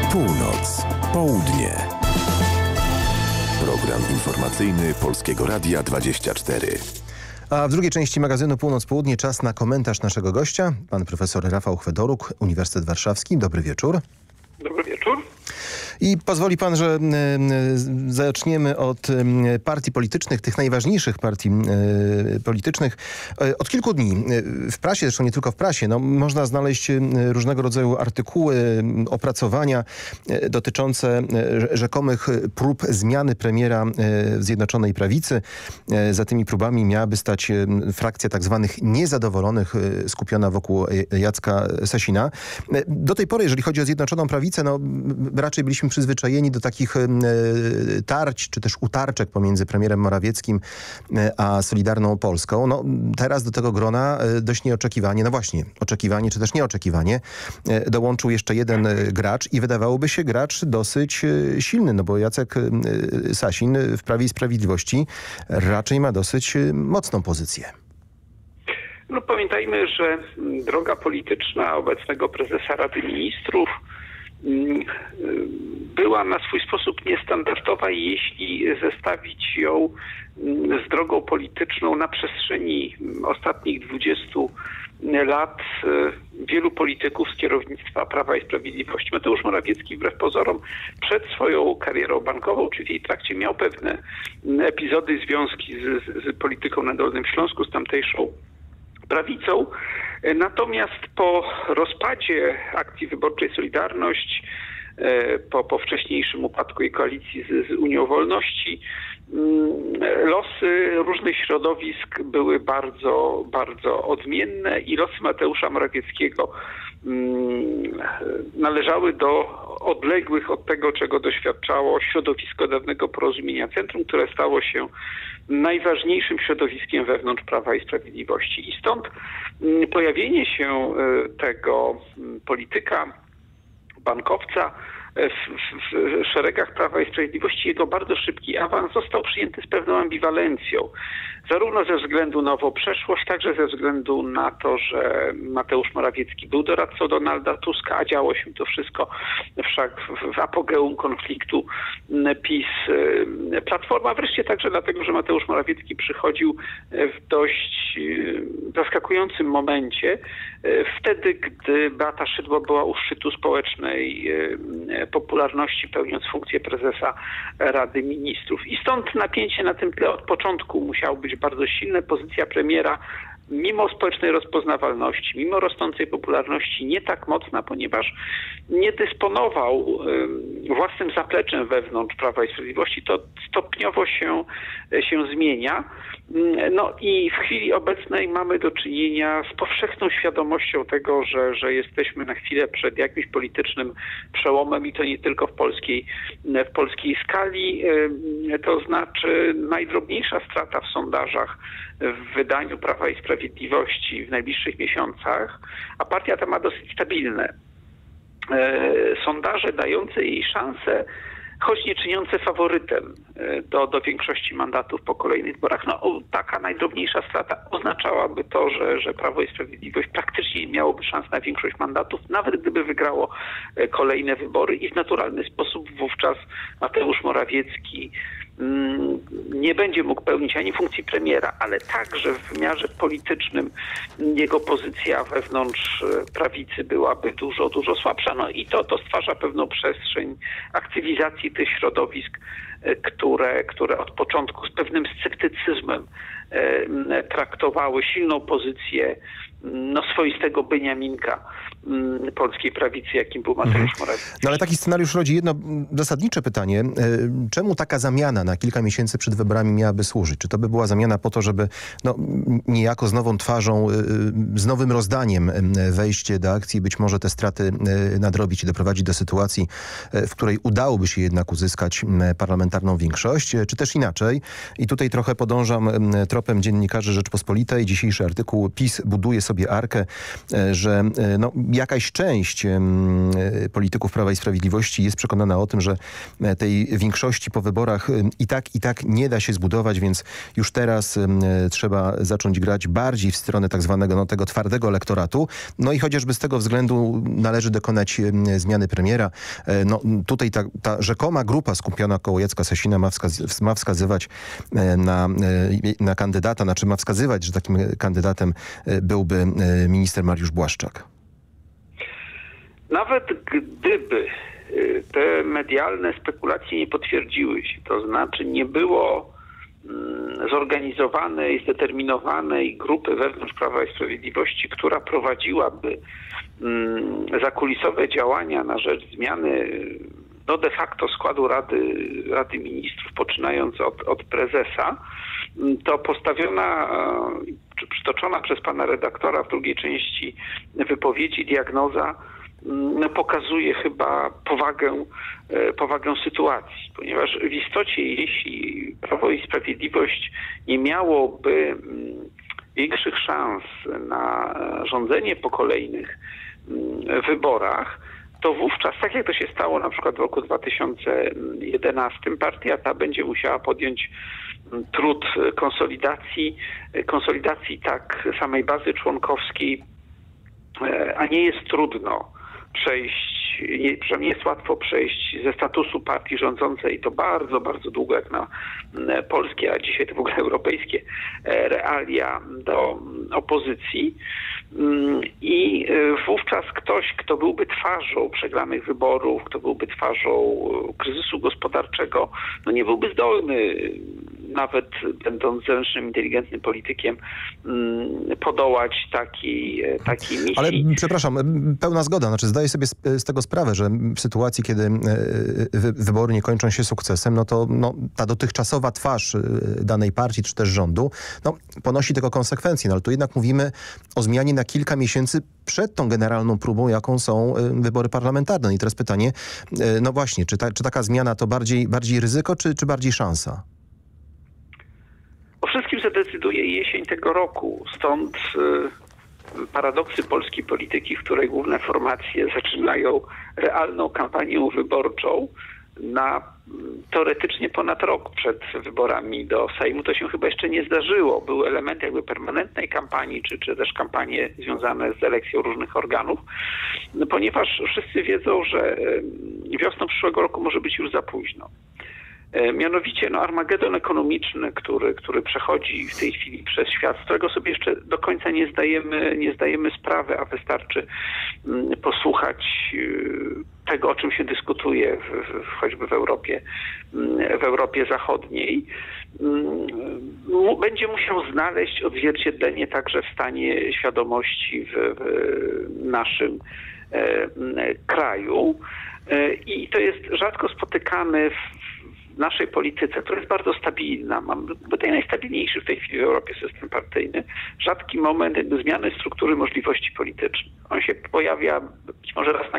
Północ, południe. Program informacyjny Polskiego Radia 24. A w drugiej części magazynu Północ-Południe czas na komentarz naszego gościa, pan profesor Rafał Chwedoruk, Uniwersytet Warszawski. Dobry wieczór. Dobry wieczór. I pozwoli pan, że zaczniemy od partii politycznych, tych najważniejszych partii politycznych. Od kilku dni w prasie, zresztą nie tylko w prasie, można znaleźć różnego rodzaju artykuły, opracowania dotyczące rzekomych prób zmiany premiera w Zjednoczonej Prawicy. Za tymi próbami miałaby stać frakcja tak zwanych niezadowolonych, skupiona wokół Jacka Sasina. Do tej pory, jeżeli chodzi o Zjednoczoną Prawicę, raczej byliśmy przyzwyczajeni do takich tarć, czy też utarczek pomiędzy premierem Morawieckim a Solidarną Polską. Teraz do tego grona dość nieoczekiwanie, oczekiwanie, czy też nieoczekiwanie, dołączył jeszcze jeden gracz i wydawałoby się gracz dosyć silny, bo Jacek Sasin w Prawie i Sprawiedliwości raczej ma dosyć mocną pozycję. Pamiętajmy, że droga polityczna obecnego prezesa Rady Ministrów była na swój sposób niestandardowa, jeśli zestawić ją z drogą polityczną na przestrzeni ostatnich 20 lat wielu polityków z kierownictwa Prawa i Sprawiedliwości. Mateusz Morawiecki wbrew pozorom przed swoją karierą bankową, czy w jej trakcie, miał pewne epizody, związki z polityką na Dolnym Śląsku, z tamtejszą prawicą. Natomiast po rozpadzie akcji wyborczej Solidarność, po wcześniejszym upadku jej koalicji z Unią Wolności, losy różnych środowisk były bardzo, bardzo odmienne i losy Mateusza Morawieckiego należały do odległych od tego, czego doświadczało środowisko dawnego Porozumienia Centrum, które stało się najważniejszym środowiskiem wewnątrz Prawa i Sprawiedliwości. I stąd pojawienie się tego polityka, bankowca w szeregach Prawa i Sprawiedliwości, jego bardzo szybki awans został przyjęty z pewną ambiwalencją. Zarówno ze względu na nową przeszłość, także ze względu na to, że Mateusz Morawiecki był doradcą Donalda Tuska, a działo się to wszystko wszak w apogeum konfliktu PiS-Platforma. Wreszcie także dlatego, że Mateusz Morawiecki przychodził w dość zaskakującym momencie, wtedy, gdy Beata Szydło była u szczytu społecznej popularności, pełniąc funkcję prezesa Rady Ministrów. I stąd napięcie na tym tle od początku musiało być bardzo silne. Pozycja premiera, mimo społecznej rozpoznawalności, mimo rosnącej popularności, nie tak mocna, ponieważ nie dysponował własnym zapleczem wewnątrz Prawa i Sprawiedliwości. To stopniowo się zmienia. I w chwili obecnej mamy do czynienia z powszechną świadomością tego, że jesteśmy na chwilę przed jakimś politycznym przełomem i to nie tylko w polskiej skali. To znaczy najdrobniejsza strata w sondażach w wydaniu Prawa i Sprawiedliwości w najbliższych miesiącach, a partia ta ma dosyć stabilne sondaże dające jej szansę, choć nie czyniące faworytem do większości mandatów po kolejnych wyborach. Taka najdrobniejsza strata oznaczałaby to, że Prawo i Sprawiedliwość praktycznie nie miałoby szans na większość mandatów, nawet gdyby wygrało kolejne wybory i w naturalny sposób wówczas Mateusz Morawiecki nie będzie mógł pełnić ani funkcji premiera, ale także w wymiarze politycznym jego pozycja wewnątrz prawicy byłaby dużo, dużo słabsza. I to stwarza pewną przestrzeń aktywizacji tych środowisk, które od początku z pewnym sceptycyzmem traktowały silną pozycję swoistego Beniaminka polskiej prawicy, jakim był Mateusz Morawiecki. Ale taki scenariusz rodzi jedno zasadnicze pytanie. Czemu taka zamiana na kilka miesięcy przed wyborami miałaby służyć? Czy to by była zamiana po to, żeby niejako z nową twarzą, z nowym rozdaniem wejść do akcji i być może te straty nadrobić i doprowadzić do sytuacji, w której udałoby się jednak uzyskać parlamentarną większość, czy też inaczej? I tutaj trochę podążam tropem dziennikarzy Rzeczpospolitej. Dzisiejszy artykuł: PiS buduje sobie Arkę, że no, jakaś część polityków Prawa i Sprawiedliwości jest przekonana o tym, że tej większości po wyborach i tak nie da się zbudować, więc już teraz trzeba zacząć grać bardziej w stronę tak zwanego tego twardego elektoratu. No i chociażby z tego względu należy dokonać zmiany premiera. No, tutaj ta rzekoma grupa skupiona koło Jacka Sasina ma wskazywać na kandydata, znaczy ma wskazywać, że takim kandydatem byłby minister Mariusz Błaszczak. Nawet gdyby te medialne spekulacje nie potwierdziły się, to znaczy nie było zorganizowanej, zdeterminowanej grupy wewnątrz Prawa i Sprawiedliwości, która prowadziłaby zakulisowe działania na rzecz zmiany no de facto składu Rady Ministrów, poczynając od prezesa, to postawiona czy przytoczona przez pana redaktora w drugiej części wypowiedzi diagnoza pokazuje chyba powagę sytuacji, ponieważ w istocie jeśli Prawo i Sprawiedliwość nie miałoby większych szans na rządzenie po kolejnych wyborach, to wówczas, tak jak to się stało na przykład w roku 2011, partia ta będzie musiała podjąć trud konsolidacji tak samej bazy członkowskiej, a nie jest trudno przejść, przynajmniej jest łatwo przejść ze statusu partii rządzącej, to bardzo, bardzo długo jak na polskie, a dzisiaj to w ogóle europejskie realia, do opozycji. I wówczas ktoś, kto byłby twarzą przegranych wyborów, kto byłby twarzą kryzysu gospodarczego, no nie byłby zdolny, nawet będąc zewnętrznym, inteligentnym politykiem, podołać takiej misji. Ale przepraszam, pełna zgoda. Znaczy zdaję sobie z tego sprawę, że w sytuacji, kiedy wybory nie kończą się sukcesem, no to ta dotychczasowa twarz danej partii czy też rządu ponosi tego konsekwencje. No ale tu jednak mówimy o zmianie na kilka miesięcy przed tą generalną próbą, jaką są wybory parlamentarne. I teraz pytanie, no właśnie, czy taka zmiana to bardziej ryzyko, czy bardziej szansa? O wszystkim zadecyduje jesień tego roku. Stąd paradoksy polskiej polityki, w której główne formacje zaczynają realną kampanię wyborczą na teoretycznie ponad rok przed wyborami do Sejmu. To się chyba jeszcze nie zdarzyło. Był element jakby permanentnej kampanii, czy też kampanie związane z elekcją różnych organów, ponieważ wszyscy wiedzą, że wiosną przyszłego roku może być już za późno. Mianowicie armagedon ekonomiczny, który przechodzi w tej chwili przez świat, z którego sobie jeszcze do końca nie zdajemy sprawy, a wystarczy posłuchać tego, o czym się dyskutuje choćby w Europie Zachodniej, będzie musiał znaleźć odzwierciedlenie także w stanie świadomości w naszym kraju. I to jest rzadko spotykane w naszej polityce, która jest bardzo stabilna. Mamy tutaj najstabilniejszy w tej chwili w Europie system partyjny. Rzadki moment zmiany struktury możliwości politycznych. On się pojawia być może raz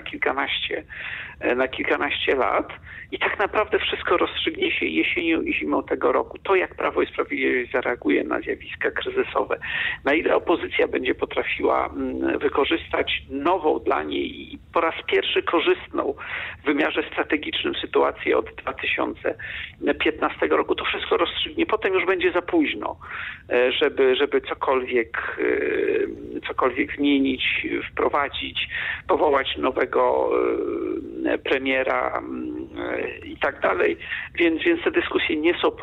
na kilkanaście lat i tak naprawdę wszystko rozstrzygnie się jesienią i zimą tego roku. To, jak Prawo i Sprawiedliwość zareaguje na zjawiska kryzysowe, na ile opozycja będzie potrafiła wykorzystać nową dla niej i po raz pierwszy korzystną w wymiarze strategicznym sytuację od 2015 roku, to wszystko rozstrzygnie. Potem już będzie za późno, żeby cokolwiek zmienić, wprowadzić, powołać nowego premiera i tak dalej. Więc te dyskusje nie są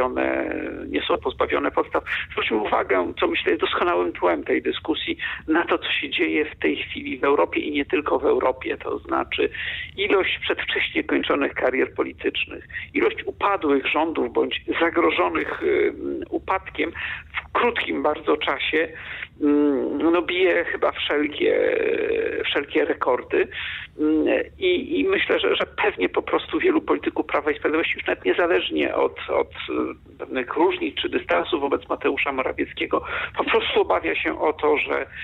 pozbawione podstaw. Zwróćmy uwagę, co myślę jest doskonałym tłem tej dyskusji, na to, co się dzieje w tej chwili w Europie i nie tylko w Europie. To znaczy ilość przedwcześnie kończonych karier politycznych, ilość upadłych rządów bądź zagrożonych upadkiem w krótkim bardzo czasie bije chyba wszelkie rekordy. I myślę, że pewnie po prostu wielu polityków Prawa i Sprawiedliwości już nawet niezależnie od pewnych różnic czy dystansów wobec Mateusza Morawieckiego po prostu obawia się o to,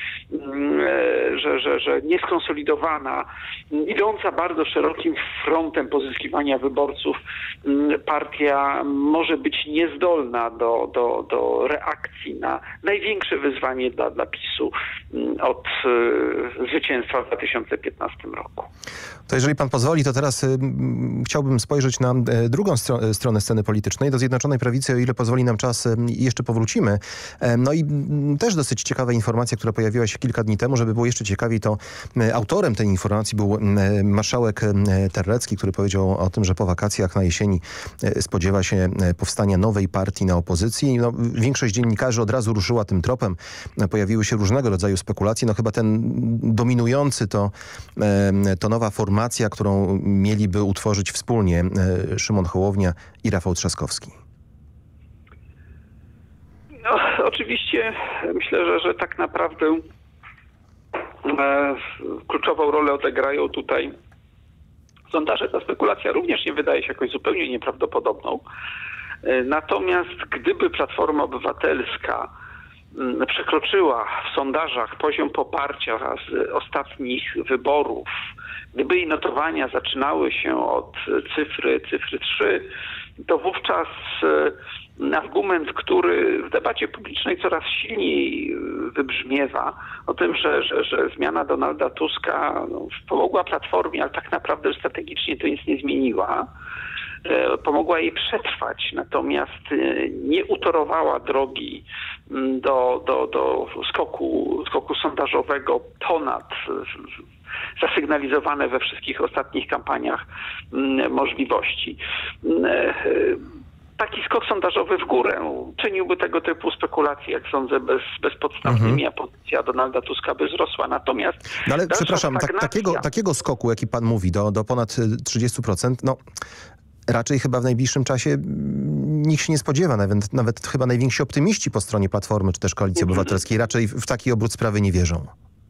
że nieskonsolidowana, idąca bardzo szerokim frontem pozyskiwania wyborców partia może być niezdolna do reakcji na największe wyzwanie dla PiS-u od zwycięstwa w 2015 roku. To jeżeli pan pozwoli, to teraz chciałbym spojrzeć na drugą stronę sceny politycznej. Do Zjednoczonej Prawicy, o ile pozwoli nam czas, jeszcze powrócimy. No i też dosyć ciekawa informacja, która pojawiła się kilka dni temu. Żeby było jeszcze ciekawiej, to autorem tej informacji był marszałek Terlecki, który powiedział o tym, że po wakacjach na jesieni spodziewa się powstania nowej partii na opozycji. No, większość dziennikarzy od razu ruszyła tym tropem. Pojawiły się różnego rodzaju spekulacje. No chyba ten dominujący to nowa formacja, którą mieliby utworzyć wspólnie Szymon Hołownia i Rafał Trzaskowski. No, oczywiście myślę, że tak naprawdę kluczową rolę odegrają tutaj sondaże. Ta spekulacja również nie wydaje się jakoś zupełnie nieprawdopodobną. Natomiast gdyby Platforma Obywatelska przekroczyła w sondażach poziom poparcia z ostatnich wyborów, gdyby jej notowania zaczynały się od cyfry 3, to wówczas argument, który w debacie publicznej coraz silniej wybrzmiewa, o tym, że zmiana Donalda Tuska pomogła Platformie, ale tak naprawdę strategicznie to nic nie zmieniła. Pomogła jej przetrwać, natomiast nie utorowała drogi do skoku sondażowego ponad zasygnalizowane we wszystkich ostatnich kampaniach możliwości. Taki skok sondażowy w górę czyniłby tego typu spekulacje, jak sądzę, bezpodstawnymi, a pozycja Donalda Tuska by wzrosła. Natomiast no ale przepraszam, takiego skoku, jaki pan mówi, do ponad 30%, no raczej chyba w najbliższym czasie nikt się nie spodziewa. Nawet chyba najwięksi optymiści po stronie Platformy czy też Koalicji Obywatelskiej raczej w taki obrót sprawy nie wierzą.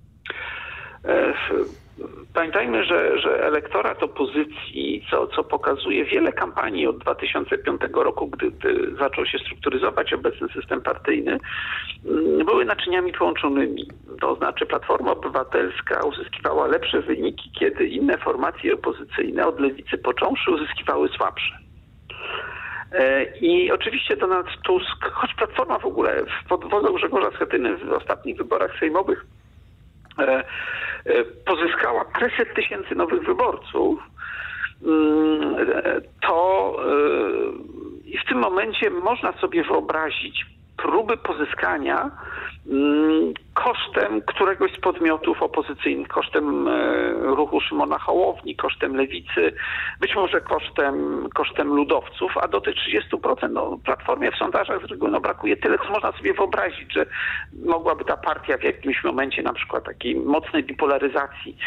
Pamiętajmy, że elektorat opozycji, co pokazuje wiele kampanii od 2005 roku, gdy zaczął się strukturyzować obecny system partyjny, były naczyniami połączonymi. To znaczy Platforma Obywatelska uzyskiwała lepsze wyniki, kiedy inne formacje opozycyjne, od lewicy począwszy, uzyskiwały słabsze. I oczywiście Donald Tusk, choć Platforma w ogóle pod wodzą Grzegorza Schetyny w ostatnich wyborach sejmowych pozyskała 500 000 nowych wyborców, to i w tym momencie można sobie wyobrazić próby pozyskania kosztem któregoś z podmiotów opozycyjnych, kosztem ruchu Szymona Hołowni, kosztem Lewicy, być może kosztem ludowców, a do tych 30% Platformie w sondażach z reguły brakuje tyle, co można sobie wyobrazić, że mogłaby ta partia w jakimś momencie na przykład takiej mocnej bipolaryzacji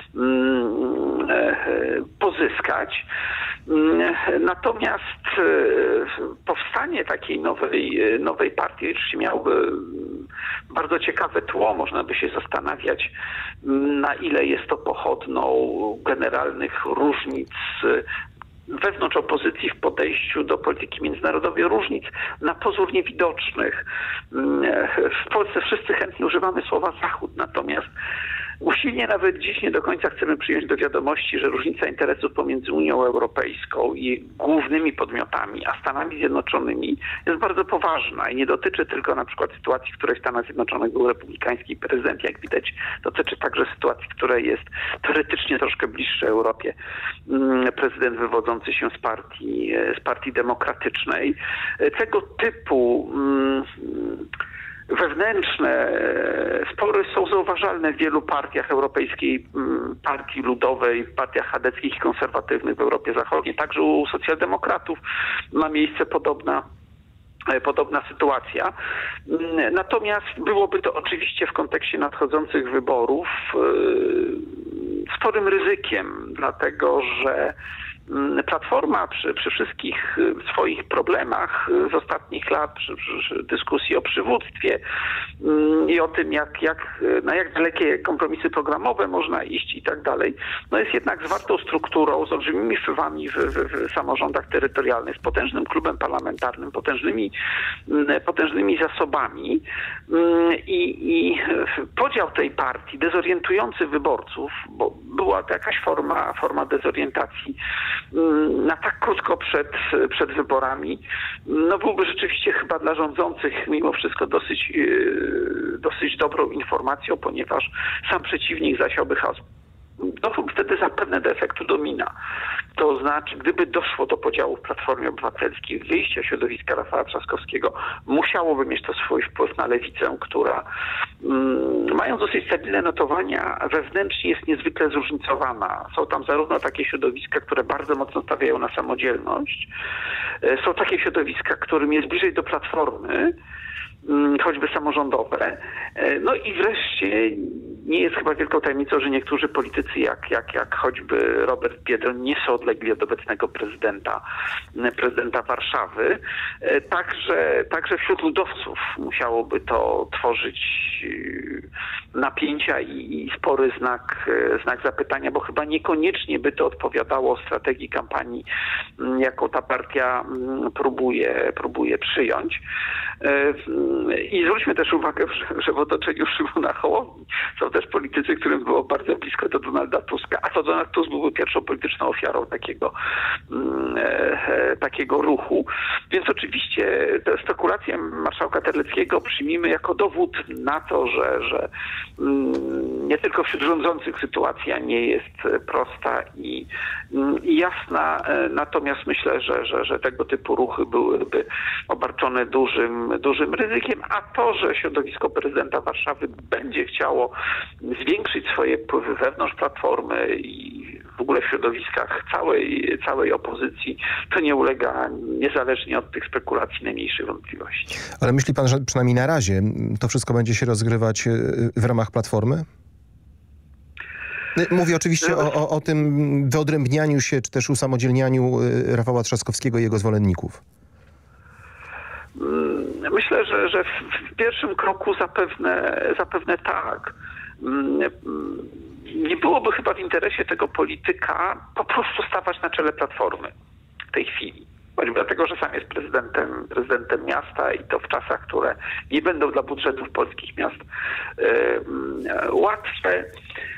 pozyskać. Natomiast powstanie takiej nowej partii oczywiście miałoby bardzo ciekawe tło. Można by się zastanawiać, na ile jest to pochodną generalnych różnic wewnątrz opozycji w podejściu do polityki międzynarodowej, różnic na pozór niewidocznych. W Polsce wszyscy chętnie używamy słowa Zachód, natomiast usilnie nawet dziś nie do końca chcemy przyjąć do wiadomości, że różnica interesów pomiędzy Unią Europejską i głównymi podmiotami, a Stanami Zjednoczonymi jest bardzo poważna i nie dotyczy tylko na przykład sytuacji, w której w Stanach Zjednoczonych był republikański prezydent, jak widać, dotyczy także sytuacji, w której jest teoretycznie troszkę bliższy Europie prezydent wywodzący się z partii demokratycznej. Tego typu wewnętrzne spory są zauważalne w wielu partiach europejskiej, partii ludowej, partiach chadeckich i konserwatywnych w Europie Zachodniej. Także u socjaldemokratów ma miejsce podobna sytuacja. Natomiast byłoby to oczywiście w kontekście nadchodzących wyborów sporym ryzykiem, dlatego że Platforma przy wszystkich swoich problemach z ostatnich lat, przy dyskusji o przywództwie i o tym, na jak dalekie kompromisy programowe można iść i tak dalej, no jest jednak zwartą strukturą z olbrzymimi wpływami w samorządach terytorialnych, z potężnym klubem parlamentarnym, potężnymi zasobami i podział tej partii dezorientujący wyborców, bo była to jakaś forma dezorientacji na tak krótko przed wyborami, no byłby rzeczywiście chyba dla rządzących mimo wszystko dosyć dobrą informacją, ponieważ sam przeciwnik zasiałby chaos. Doszłoby wtedy zapewne do efektu domina. To znaczy, gdyby doszło do podziału w Platformie Obywatelskiej, wyjścia środowiska Rafała Trzaskowskiego, musiałoby mieć to swój wpływ na lewicę, która mając dosyć stabilne notowania, wewnętrznie jest niezwykle zróżnicowana. Są tam zarówno takie środowiska, które bardzo mocno stawiają na samodzielność, są takie środowiska, którym jest bliżej do Platformy, choćby samorządowe. No i wreszcie nie jest chyba wielką tajemnicą, że niektórzy politycy, jak choćby Robert Biedroń, nie są odlegli od obecnego prezydenta Warszawy. Także wśród ludowców musiałoby to tworzyć napięcia i spory znak zapytania, bo chyba niekoniecznie by to odpowiadało strategii kampanii, jaką ta partia próbuje przyjąć. I zwróćmy też uwagę, że w otoczeniu Szymona Hołowni są też politycy, którym było bardzo blisko do Donalda Tuska, a to Donald Tusk byłby pierwszą polityczną ofiarą takiego ruchu. Więc oczywiście te spekulacje marszałka Terleckiego przyjmijmy jako dowód na to, że nie tylko wśród rządzących sytuacja nie jest prosta i jasna, natomiast myślę, że tego typu ruchy byłyby obarczone dużym ryzykiem, a to, że środowisko prezydenta Warszawy będzie chciało zwiększyć swoje wpływy wewnątrz Platformy i w ogóle w środowiskach całej opozycji, to nie ulega niezależnie od tych spekulacji najmniejszej wątpliwości. Ale myśli pan, że przynajmniej na razie to wszystko będzie się rozgrywać w ramach Platformy? Mówię oczywiście o tym wyodrębnianiu się, czy też usamodzielnianiu Rafała Trzaskowskiego i jego zwolenników. Myślę, że w pierwszym kroku zapewne tak. Nie byłoby chyba w interesie tego polityka po prostu stawać na czele Platformy w tej chwili. Choćby dlatego, że sam jest prezydentem miasta i to w czasach, które nie będą dla budżetów polskich miast łatwe.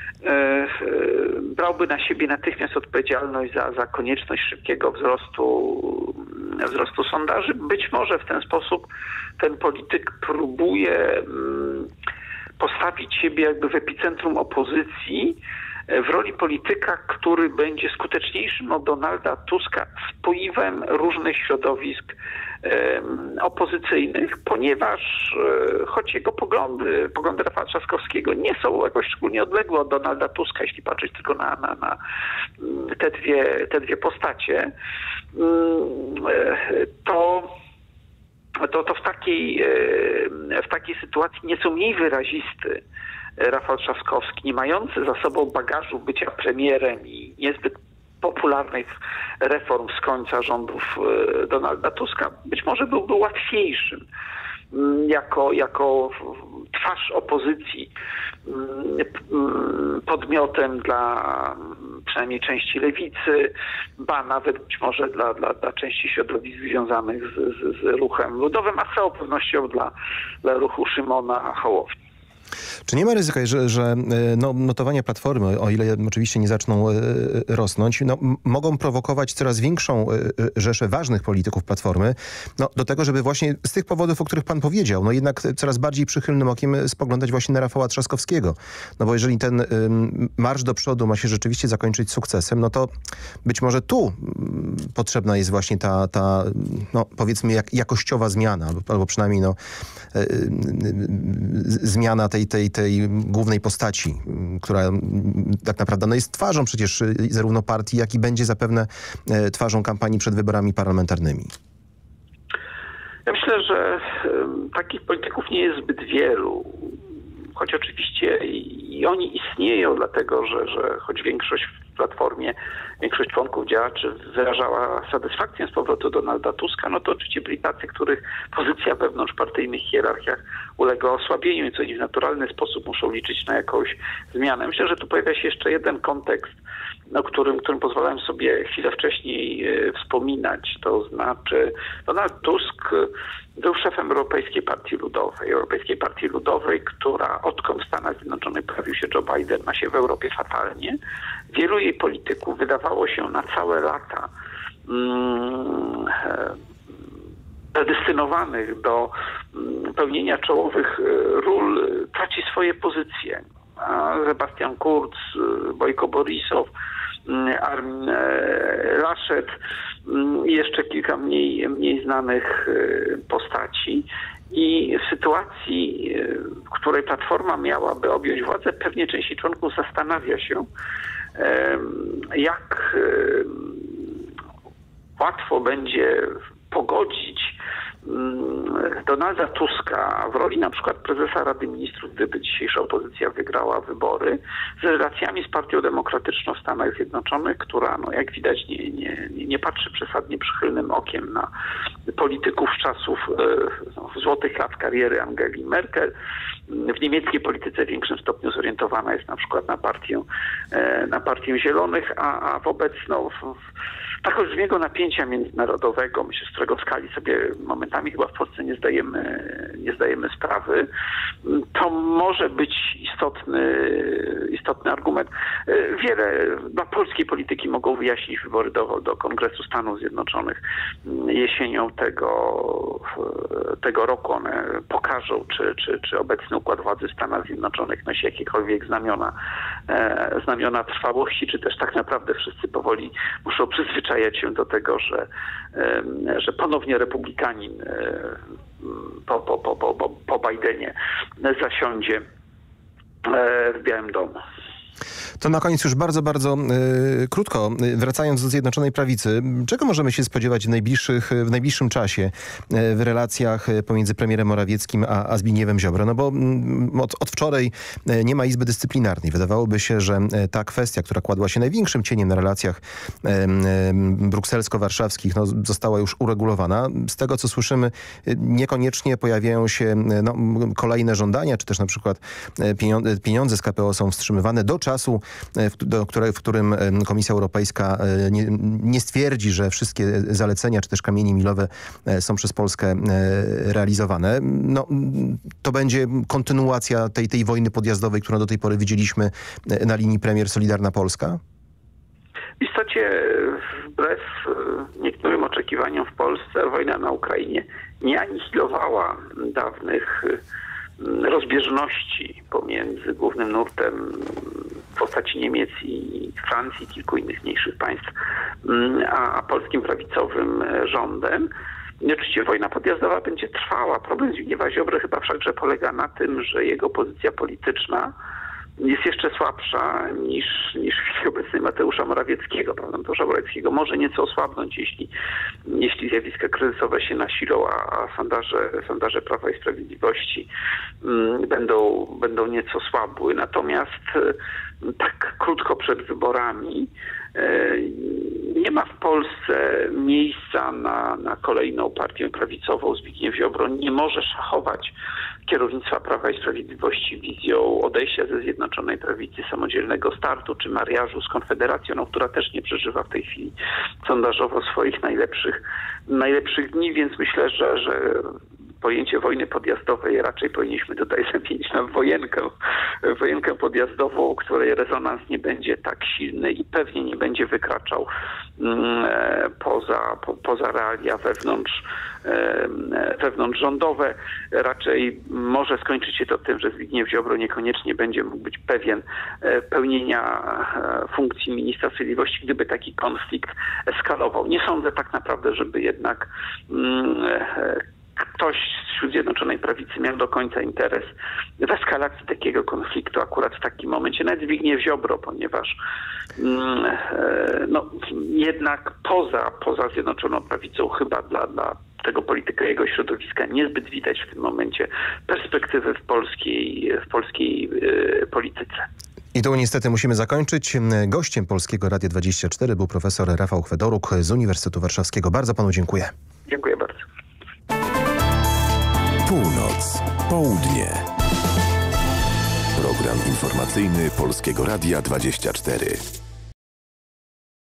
Brałby na siebie natychmiast odpowiedzialność za konieczność szybkiego wzrostu sondaży. Być może w ten sposób ten polityk próbuje postawić siebie jakby w epicentrum opozycji, w roli polityka, który będzie skuteczniejszym od Donalda Tuska spoiwem różnych środowisk opozycyjnych, ponieważ choć jego poglądy Rafała Trzaskowskiego nie są jakoś szczególnie odległe od Donalda Tuska, jeśli patrzeć tylko na te dwie postacie, to w takiej sytuacji nieco mniej wyrazisty Rafał Trzaskowski, nie mający za sobą bagażu bycia premierem i niezbyt popularnych reform z końca rządów Donalda Tuska, być może byłby łatwiejszym jako twarz opozycji, podmiotem dla przynajmniej części lewicy, ba nawet być może dla części środowisk związanych z ruchem ludowym, a z całą pewnością dla ruchu Szymona Hołowni. Czy nie ma ryzyka, że notowania Platformy, o ile oczywiście nie zaczną rosnąć, mogą prowokować coraz większą rzeszę ważnych polityków Platformy do tego, żeby właśnie z tych powodów, o których pan powiedział, jednak coraz bardziej przychylnym okiem spoglądać właśnie na Rafała Trzaskowskiego. Bo jeżeli ten marsz do przodu ma się rzeczywiście zakończyć sukcesem, to być może tu potrzebna jest właśnie ta powiedzmy jakościowa zmiana, albo przynajmniej zmiana tej głównej postaci, która tak naprawdę jest twarzą przecież zarówno partii, jak i będzie zapewne twarzą kampanii przed wyborami parlamentarnymi. Ja myślę, że takich polityków nie jest zbyt wielu, choć oczywiście i oni istnieją, dlatego że choć większość Platformie większość członków działaczy wyrażała satysfakcję z powrotu Donalda Tuska, no to oczywiście byli tacy, których pozycja wewnątrz partyjnych hierarchiach uległa osłabieniu i co oni w naturalny sposób muszą liczyć na jakąś zmianę. Myślę, że tu pojawia się jeszcze jeden kontekst, o którym pozwalałem sobie chwilę wcześniej wspominać. To znaczy Donald Tusk był szefem Europejskiej Partii Ludowej, która odkąd w Stanach Zjednoczonych pojawił się Joe Biden, ma się w Europie fatalnie. Wielu jej polityków wydawało się na całe lata predestynowanych do pełnienia czołowych ról, traci swoje pozycje. Sebastian Kurz, Bojko Borisow, Armin Laschet i jeszcze kilka mniej znanych postaci. I w sytuacji, w której Platforma miałaby objąć władzę, pewnie część członków zastanawia się, jak łatwo będzie pogodzić Donalda Tuska w roli na przykład prezesa Rady Ministrów, gdyby dzisiejsza opozycja wygrała wybory, z relacjami z Partią Demokratyczną w Stanach Zjednoczonych, która, no jak widać, nie patrzy przesadnie przychylnym okiem na polityków z czasów złotych lat kariery Angeli Merkel. W niemieckiej polityce w większym stopniu zorientowana jest na przykład na partię Zielonych, a wobec tak olbrzymiego napięcia międzynarodowego, myślę, z którego w skali sobie momentami chyba w Polsce nie zdajemy sprawy, to może być istotny argument. Wiele dla polskiej polityki mogą wyjaśnić wybory do Kongresu Stanów Zjednoczonych jesienią tego roku. One pokażą, czy obecny układ władzy w Stanach Zjednoczonych nosi jakiekolwiek znamiona trwałości, czy też tak naprawdę wszyscy powoli muszą przyzwyczajać się do tego, że ponownie republikanin po Bidenie zasiądzie w Białym Domu. To na koniec już bardzo, bardzo krótko, wracając do Zjednoczonej Prawicy, czego możemy się spodziewać w najbliższym czasie w relacjach pomiędzy premierem Morawieckim a Zbigniewem Ziobro? No bo od wczoraj nie ma Izby Dyscyplinarnej. Wydawałoby się, że ta kwestia, która kładła się największym cieniem na relacjach brukselsko-warszawskich, no, została już uregulowana. Z tego, co słyszymy, niekoniecznie pojawiają się kolejne żądania, czy też na przykład pieniądze z KPO są wstrzymywane do czasu, w którym Komisja Europejska nie stwierdzi, że wszystkie zalecenia czy też kamienie milowe są przez Polskę realizowane. No, to będzie kontynuacja tej wojny podjazdowej, którą do tej pory widzieliśmy na linii premier Solidarna Polska? W istocie wbrew niektórym oczekiwaniom w Polsce wojna na Ukrainie nie anihilowała dawnych rozbieżności pomiędzy głównym nurtem w postaci Niemiec i Francji i kilku innych mniejszych państw, a polskim prawicowym rządem. I oczywiście wojna podjazdowa będzie trwała. Problem Zbigniewa Ziobry chyba wszakże polega na tym, że jego pozycja polityczna jest jeszcze słabsza niż w chwili obecnej Mateusza Morawieckiego. Prawda? Mateusza Morawieckiego może nieco osłabnąć, jeśli zjawiska kryzysowe się nasilą, a sondaże Prawa i Sprawiedliwości będą nieco słabły. Natomiast tak krótko przed wyborami nie ma w Polsce miejsca na kolejną partię prawicową. Zbigniew Ziobro nie może szachować kierownictwa Prawa i Sprawiedliwości wizją odejścia ze Zjednoczonej Prawicy, samodzielnego startu czy mariażu z Konfederacją, która też nie przeżywa w tej chwili sondażowo swoich najlepszych dni, więc myślę, że pojęcie wojny podjazdowej raczej powinniśmy tutaj zamienić na wojenkę podjazdową, której rezonans nie będzie tak silny i pewnie nie będzie wykraczał poza realia wewnątrzrządowe. Raczej może skończyć się to tym, że Zbigniew Ziobro niekoniecznie będzie mógł być pewien pełnienia funkcji ministra sprawiedliwości, gdyby taki konflikt eskalował. Nie sądzę tak naprawdę, żeby jednak ktoś wśród Zjednoczonej Prawicy miał do końca interes w eskalacji takiego konfliktu akurat w takim momencie, nawet Zbigniew Ziobro, ponieważ jednak poza Zjednoczoną Prawicą chyba dla tego polityka jego środowiska niezbyt widać w tym momencie perspektywy w polskiej polityce. I tu niestety musimy zakończyć. Gościem Polskiego Radia 24 był profesor Rafał Chwedoruk z Uniwersytetu Warszawskiego. Bardzo panu dziękuję. Dziękuję bardzo. Północ, południe. Program informacyjny Polskiego Radia 24.